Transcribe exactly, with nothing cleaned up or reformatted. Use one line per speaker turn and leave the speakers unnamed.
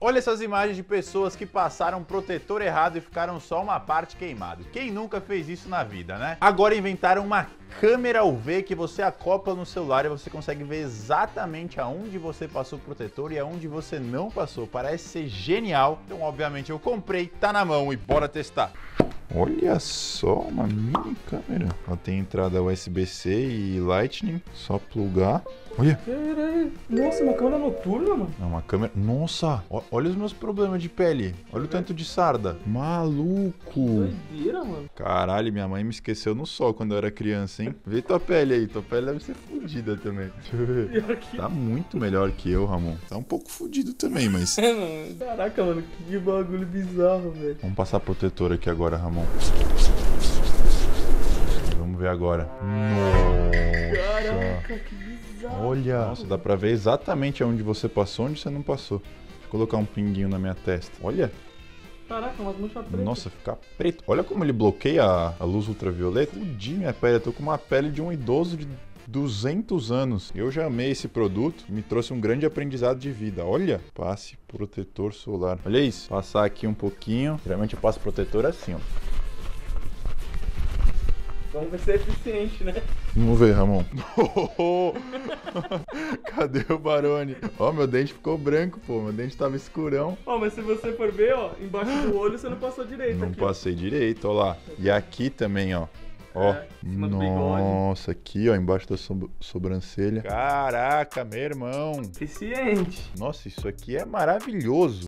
Olha essas imagens de pessoas que passaram protetor errado e ficaram só uma parte queimada. Quem nunca fez isso na vida, né? Agora inventaram uma câmera U V que você acopla no celular e você consegue ver exatamente aonde você passou o protetor e aonde você não passou. Parece ser genial. Então, obviamente, eu comprei, tá na mão e bora testar. Olha só, uma mini câmera. Ela tem entrada U S B C e Lightning, só plugar. Olha.
Caralho. Nossa, uma câmera noturna, mano.
É uma câmera... Nossa, ó, olha os meus problemas de pele. Olha o tanto de sarda. Maluco.
Doideira, mano.
Caralho, minha mãe me esqueceu no sol quando eu era criança, hein? Vê tua pele aí. Tua pele deve ser fodida também. Deixa eu ver.
Pior que...
Tá muito melhor que eu, Ramon. Tá um pouco fodido também, mas...
É, mano. Caraca, mano, que bagulho bizarro, velho.
Vamos passar protetor aqui agora, Ramon. Vamos ver agora. Nossa.
Caraca, que bizarro.
Olha. Nossa, dá pra ver exatamente onde você passou, onde você não passou. Deixa eu colocar um pinguinho na minha testa. Olha.
Caraca, umas manchas pretas.
Nossa, fica preto. Olha como ele bloqueia a, a luz ultravioleta. Fudi minha pele. Eu tô com uma pele de um idoso de duzentos anos. Eu já amei esse produto. Me trouxe um grande aprendizado de vida. Olha. Passe protetor solar. Olha isso. Passar aqui um pouquinho. Geralmente eu passo protetor assim, ó.
Vamos ver se é eficiente, né?
Vamos ver, Ramon. Cadê o Barone? Ó, meu dente ficou branco, pô. Meu dente tava escurão.
Ó, mas se você for ver, ó, embaixo do olho você não passou direito.
Não
aqui,
passei direito, ó lá. E aqui também, ó. Ó.
É, em cima do bigode.
Nossa, aqui, ó, embaixo da so sobrancelha. Caraca, meu irmão.
Eficiente.
Nossa, isso aqui é maravilhoso.